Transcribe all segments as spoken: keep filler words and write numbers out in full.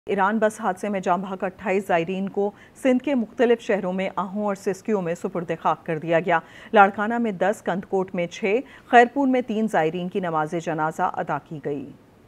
Iran बस हादसे में जाँ बहक अट्ठाईस ज़ायरीन को सिंध के मुख्तलिफ शहरों में आहू और सिस्कियों में सुपुर्द खाक कर दिया गया। लाड़काना में दस, कंदकोट में छः, खैरपुर में तीन ज़ायरीन की नमाज जनाजा अदा की गई।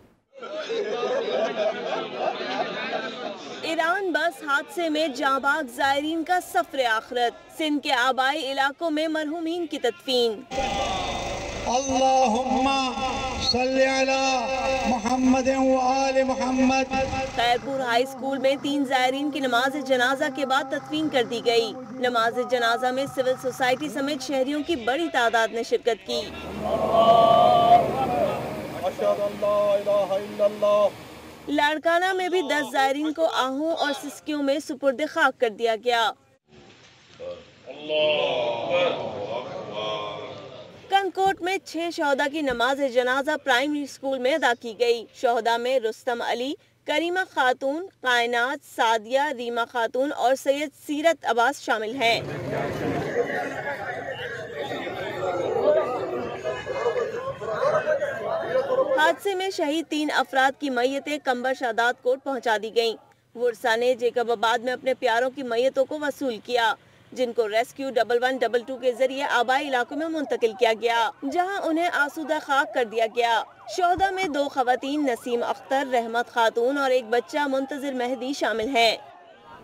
ईरान बस हादसे में जाँबाग ज़ायरीन का सफ़र आखिरत, सिंध के आबाई इलाकों में मरहूमीन की तदफीन। अल्लाहुम्मा सल्ली अला मुहम्मद व आले मुहम्मद। खैरपुर हाई स्कूल में तीन ज़ायरीन की नमाज जनाजा के बाद तदफीन कर दी गई। नमाज जनाजा में सिविल सोसाइटी समेत शहरियों की बड़ी तादाद ने शिरकत की। लाड़काना में भी दस ज़ायरीन को आहू और सिस्कियों में सुपुर्द खाक कर दिया गया। कंदकोट में छह शहदा की नमाज जनाजा प्राइमरी स्कूल में अदा की गई। शहदा में रुस्तम अली, करीमा खातून, कायनात, सादिया, रीमा खातून और सैयद सीरत अब्बास शामिल हैं। हादसे में शहीद तीन अफराद की मैयतें कंबर शादात कोट पहुंचा दी गईं। वुरसा ने जेकबाबाद में अपने प्यारों की मैयतों को वसूल किया, जिनको rescue double one double two के जरिए आबाई इलाकों में मुंतकिल किया गया, जहां उन्हें आसूदा खाक कर दिया गया। शोहदा में दो खवातीन नसीम अख्तर, रहमत खातून और एक बच्चा मुंतजिर मेहदी शामिल हैं।